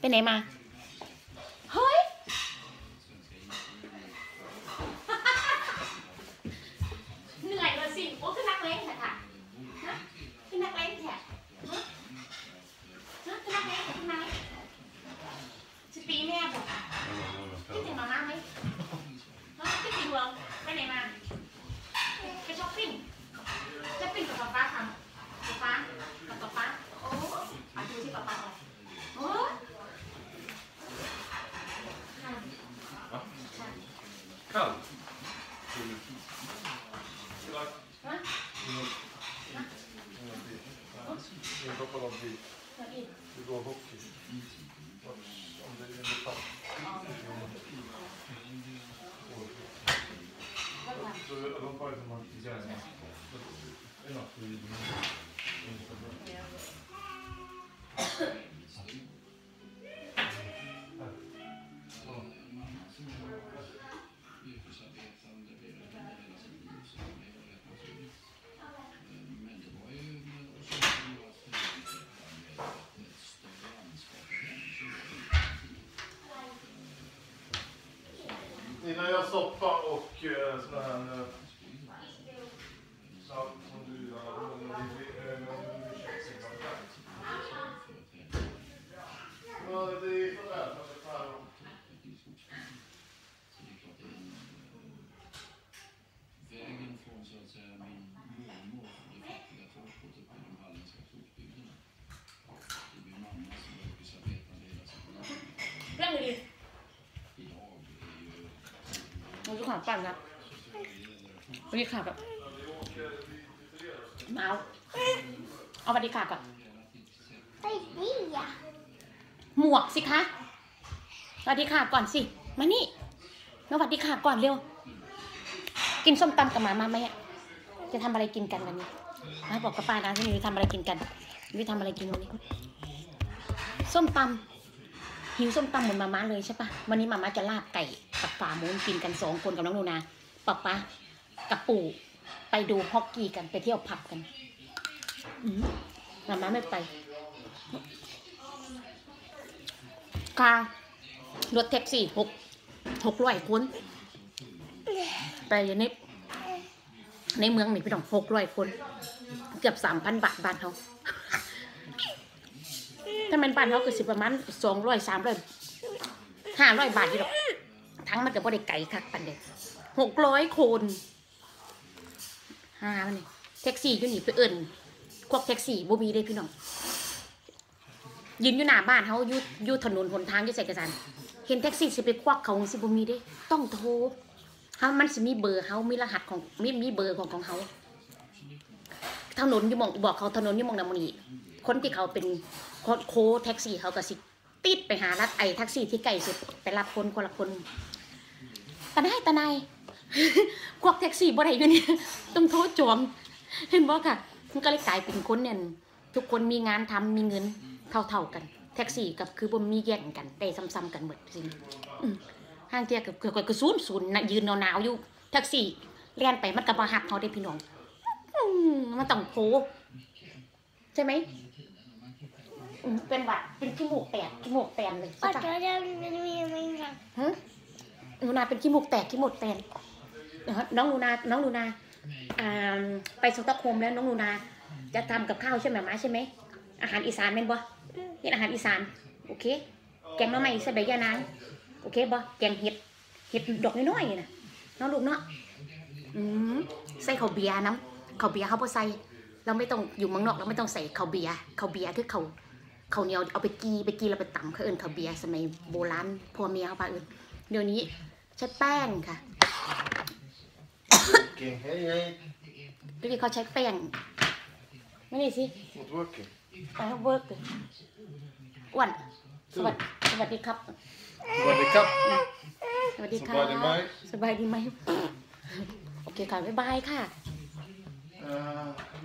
ไหนมาเฮ้ยเหนื่อยเลยสิโอ้คือนักเล่นแท้ค่ะคือนักเล่นแท้คือนักเล่นคือนักเล่นจะตีแม่บอกคิดถึงมาม่าไหมคิดถึงเหรอไปไหนมาไปช้อปปิ้งกับป๊าทำป๊ากับป๊าโอ้ป๊าดูที่ป๊าเอาโอ้ Kall. En koppel av bil. Det går hockey. Om det är en pass. Så de får ju som man gärna. Det är något vi Innan jag soppa och såna här salt som du gillar Ja, det är för väl att det tar vägen från så att säga min mormor och det fattiga torpet uppe i de halländska skogsbygderna. Det blir mamma som yrkesarbetande hela sitt liv. Idag är ju มันจะขาดปั่นนะวันนี้ขาดแบบเมาเอาวันนี้ขาดก่อนหมวกสิคะสวัสดีค่ะก่อนสิมานี่สวัสดีค่ะก่อนเร็วกินส้มตำกับหมาไหมอ่ะจะทำอะไรกินกันวันนี้นะบอกกับป้านะที่นี่ทำอะไรกินกันนี่ทำอะไรกินวันนี้ส้มตำหิวส้มตำเหมือนมาม่าเลยใช่ปะวันนี้มาม่าจะลาบไก่กับฝ่าหมูกินกัน2 คนกับน้องนูนาป๊ากับปู่ไปดูฮอกกี้กันไปเที่ยวผับกันมาม่าไม่ไปค่ะรถแท็กซี่600 คนไปในเมืองนี่พี่น้อง600 คนเกือบ 3,000 บาทบ้านเขาถ้าเป็นบ้านเขาก็สิประมาณ200 300 500 บาทที่หรอกทั้งมันก็บ่ได้ไกลคักปันเด็ก600 คนมันนี่แท็กซี่อยู่นี่ไปเอิ้นพวกแท็กซี่บ่มีได้พี่น้องยืนอยู่หน้าบ้านเขาอยู่ถนนหนทางอยู่ใส่กระสันเห็นแท็กซี่สิไปควักเขาสิบ่มีได้ต้องโทรมันสิมีเบอร์เขามีรหัสของมีเบอร์ของเขาถนนอยู่มองบอกเขาถนนอยู่มองนำนี่คนที่เขาเป็นโค้แท็กซี่เขาก็สิติดไปหารัดไอ้แท็กซี่ที่ใกล้สุดไปรับคนละคนตาไหนควักแท็กซี่บ่ได้อยู่นี่ต้องโทรจองเห็นบ่ค่ะมันก็เลยกลายเป็นคนเนี่ยทุกคนมีงานทำมีเงินเท่ากันแท็กซี่กับคือบ่มีแย่งกันได้ซ้ำๆกันหมดจริงห้างเที่ยก็ศูนย์ยืนหนาวอยู่แท็กซี่เลี้ยนไปมันก็บ่ฮักเขาได้พี่น้องมันต้องโผใช่ไหมเป็นหวัดเป็นขี้มูกแตกเลยใช่ปะหนูนาเป็นขี้มูกแตกขี้มูกแตกน้องหนูนาไปสตอกโฮล์มแล้วน้องหนูนาจะทำกับข้าวใช่ไหมม้าใช่ไหมอาหารอีสานเป็นบ่เป็นอาหารอีสานโอเคแกงน้ำมันใส่ใบยะนางโอเคบ่แกงเห็ดดอกน้อยๆนะน้องลูกเนาะใส่ข้าวเบียร์น้ำข้าวเบียร์เขาบ่ใส่เราไม่ต้องอยู่เมืองนอกเราไม่ต้องใส่ข้าวเบียร์คือข้าวเหนียวเอาไปกีเราไปตำเขาเอิ้นข้าวเบียร์สมัยโบราณพ่อเมียเขาพาเอิ้นเดี๋ยวนี้ใช้แป้งค่ะเดี๋ยวนี้เขาใช้แป้งไม่นี่สิเวิร์กเลยอ้วนสวัสดีครับสวัสดีครับสบายดีไหมโอเคค่ะบ๊ายบายค่ะ